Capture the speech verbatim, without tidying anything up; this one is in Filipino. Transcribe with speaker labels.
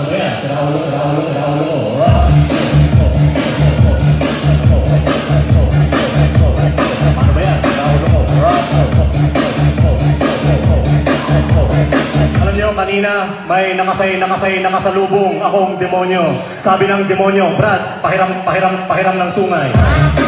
Speaker 1: ba yan? Sira ulo, sira ulo, sira ulo ko. Paano ba yan? Sira ulo ko. Alam niyo, kanina may nakasay, nakasay, nakasalubong akong demonyo. Sabi ng demonyo, Brad, pahiram, pahiram, pahiram ng sungay.